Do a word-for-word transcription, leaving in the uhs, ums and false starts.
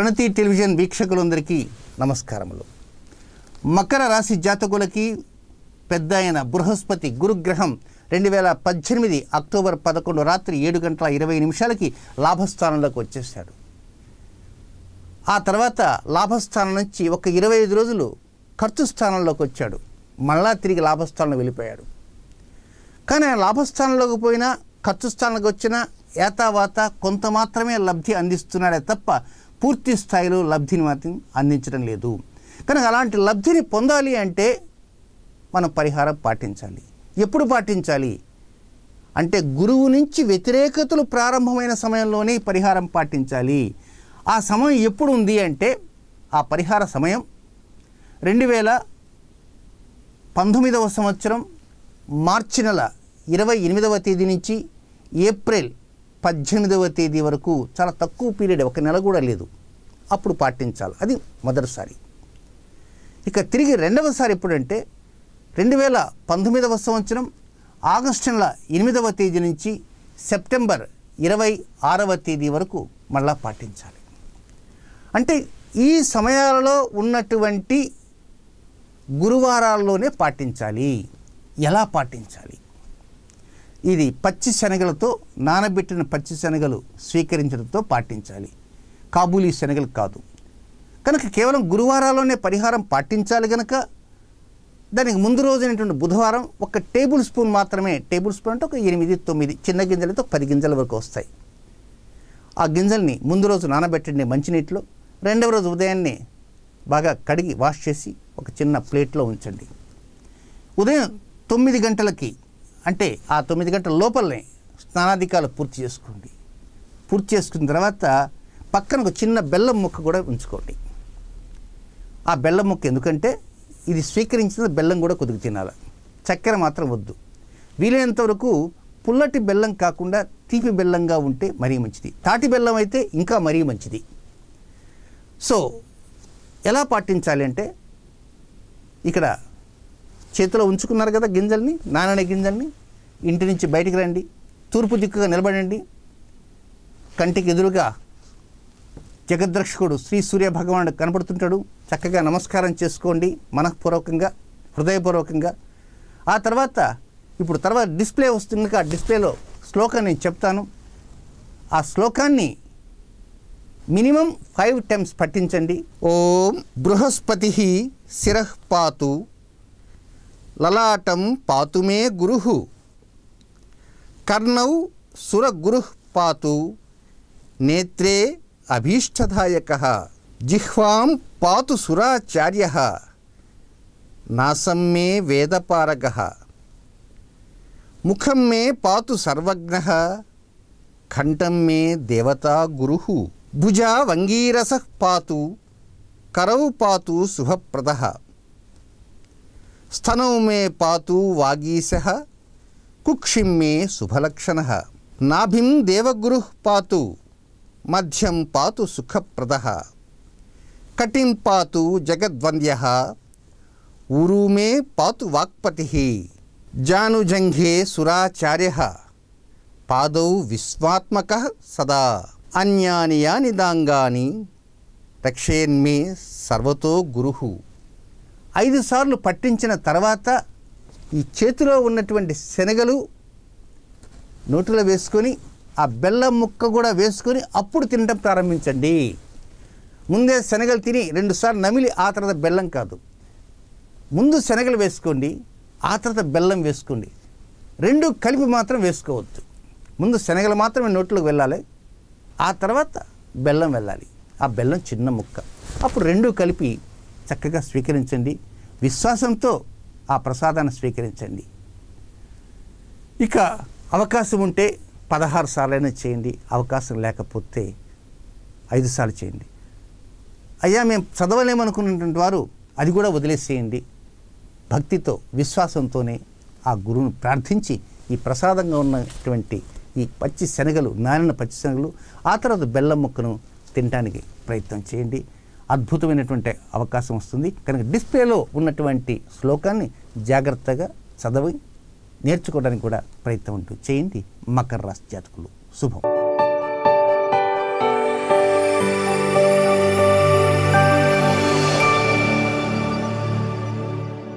ప్రణతి television వీక్షకులందరికీ నమస్కారములు. మకర రాశి జాతకులకి పెద్ద అయిన బృహస్పతి గురుగ్రహం రెండు వేల పద్దెనిమిది అక్టోబర్ పదకొండు రాత్రి ఏడు గంటల ఇరవై నిమిషాలకి లాభస్థానంలోకి వచ్చేసాడు. ఆ తర్వాత లాభస్థానం నుంచి ఒక ఇరవై ఐదు రోజులు ఖర్చు స్థానంలోకి వచ్చాడు. మళ్ళా తిరిగి లాభస్థానంలో వెళ్ళిపోయాడు. కానీ ఆ లాభస్థానంలోకి పోయినా ఖర్చు స్థానానికి వచ్చినా ఏతావాత కొంత మాత్రమే లబ్ధి అందిస్తున్నాడే తప్ప పూర్తి స్థాయిలో లబ్ధిని మాత్రం అందించడం లేదు. కనుక అలాంటి లబ్ధిని పొందాలి అంటే మనం పరిహారం పాటించాలి. ఎప్పుడు పాటించాలి అంటే గురువు నుంచి వ్యతిరేకతలు ప్రారంభమైన సమయంలోనే పరిహారం పాటించాలి. ఆ సమయం ఎప్పుడు ఉంది అంటే ఆ పరిహార సమయం రెండు వేల పంతొమ్మిదవ సంవత్సరం మార్చి నెల ఇరవై ఎనిమిదవ తేదీ నుంచి ఏప్రిల్ పద్దెనిమిదవ తేదీ వరకు చాలా తక్కువ పీరియడ్, ఒక నెల కూడా లేదు. అప్పుడు పాటించాలి. అది మొదటిసారి. ఇక తిరిగి రెండవసారి ఎప్పుడంటే రెండు వేల పంతొమ్మిదవ సంవత్సరం ఆగస్టు నెల ఎనిమిదవ తేదీ నుంచి సెప్టెంబర్ ఇరవై ఆరవ తేదీ వరకు మళ్ళా పాటించాలి. అంటే ఈ సమయాలలో ఉన్నటువంటి గురువారాల్లోనే పాటించాలి. ఎలా పాటించాలి? ఇది పచ్చి శనగలతో, నానబెట్టిన పచ్చి శనగలు స్వీకరించడంతో పాటించాలి. కాబూలీ శనగలు కాదు. కనుక కేవలం గురువారాల్లోనే పరిహారం పాటించాలి. కనుక దానికి ముందు రోజైనటువంటి బుధవారం ఒక టేబుల్ స్పూన్ మాత్రమే, టేబుల్ స్పూన్ అంటే ఒక ఎనిమిది తొమ్మిది చిన్న గింజలతో పది గింజల వరకు వస్తాయి. ఆ గింజల్ని ముందు రోజు నానబెట్టండి మంచినీటిలో. రెండవ రోజు ఉదయాన్నే బాగా కడిగి వాష్ చేసి ఒక చిన్న ప్లేట్లో ఉంచండి. ఉదయం తొమ్మిది గంటలకి అంటే ఆ తొమ్మిది గంటల లోపలనే స్నానాధికాలు పూర్తి చేసుకోండి. పూర్తి చేసుకున్న తర్వాత పక్కన ఒక చిన్న బెల్లం ముక్క కూడా ఉంచుకోండి. ఆ బెల్లం ముక్క ఎందుకంటే ఇది స్వీకరించిన బెల్లం కూడా కొద్దిగా తినాలి. చక్కెర మాత్రం వద్దు. వీలైనంత వరకు పుల్లటి బెల్లం కాకుండా తీపి బెల్లంగా ఉంటే మరీ మంచిది. తాటి బెల్లం అయితే ఇంకా మరీ మంచిది. సో ఎలా పాటించాలి అంటే ఇక్కడ చేతిలో ఉంచుకున్నారు కదా గింజల్ని, నానని గింజల్ని. ఇంటి నుంచి బయటికి రండి. తూర్పు దిక్కుగా నిలబడండి. కంటికి ఎదురుగా జగద్రక్షకుడు శ్రీ సూర్య భగవానుడు కనపడుతుంటాడు. చక్కగా నమస్కారం చేసుకోండి మనఃపూర్వకంగా, హృదయపూర్వకంగా. ఆ తర్వాత ఇప్పుడు తర్వాత డిస్ప్లే వస్తుంది. ఆ డిస్ప్లేలో శ్లోకం నేను చెప్తాను. ఆ శ్లోకాన్ని మినిమం ఫైవ్ టైమ్స్ పఠించండి. ఓం బృహస్పతి శిరః పాతు లలాటం పాతు మే గురుః కర్ణౌ సురగురుః పాతు నేత్రే అభీష్టదాయకః జిహ్వాం పాతు సురాచార్యః నాసం మే వేదపారగః ముఖం మే పాతు సర్వజ్ఞః కంఠం మే దేవతా గురుః భుజా వంగీరసః పాతు కరౌ పాతు శుభప్రదః స్తనౌ మే పాతు వాగీశః కుక్షిం మే శుభలక్షణః నాభిం దేవగురుః పాతు మధ్యం పాతు సుఖప్రదః కటిం పాతు జగద్వంద్యః ఊరు మే పాతు వాక్పతిః జానుజంఘే సురాచార్యః పాదౌ విశ్వాత్మకః సదా అన్యాని యాని దాంగాని రక్షేన్మే సర్వతో గురుః. ఐదు సార్లు పట్టించిన తర్వాత ఈ చేతిలో ఉన్నటువంటి శనగలు నోటిలో వేసుకొని ఆ బెల్లం ముక్క కూడా వేసుకొని అప్పుడు తినడం ప్రారంభించండి. ముందే శనగలు తిని రెండుసార్లు నమిలి ఆ తర్వాత బెల్లం కాదు. ముందు శనగలు వేసుకోండి, ఆ తర్వాత బెల్లం వేసుకోండి. రెండు కలిపి మాత్రం వేసుకోవద్దు. ముందు శనగలు మాత్రమే నోట్లోకి వెళ్ళాలి, ఆ తర్వాత బెల్లం వెళ్ళాలి. ఆ బెల్లం చిన్న ముక్క. అప్పుడు రెండు కలిపి చక్కగా స్వీకరించండి. విశ్వాసంతో ఆ ప్రసాదాన్ని స్వీకరించండి. ఇక అవకాశం ఉంటే పదహారు సార్లైనా చేయండి. అవకాశం లేకపోతే ఐదు సార్లు చేయండి. అయ్యా మేము చదవలేమనుకున్నటువంటి వారు అది కూడా వదిలేసేయండి. భక్తితో విశ్వాసంతోనే ఆ గురువును ప్రార్థించి ఈ ప్రసాదంగా ఉన్నటువంటి ఈ పచ్చి శనగలు, నానిన పచ్చి శనగలు, ఆ తర్వాత బెల్లం ముక్కను తినడానికి ప్రయత్నం చేయండి. అద్భుతమైనటువంటి అవకాశం వస్తుంది. కనుక డిస్ప్లేలో ఉన్నటువంటి శ్లోకాన్ని జాగ్రత్తగా చదివి నేర్చుకోవడానికి కూడా ప్రయత్నం ఉంటూ చేయండి. మకర రాశి జాతకులు శుభం.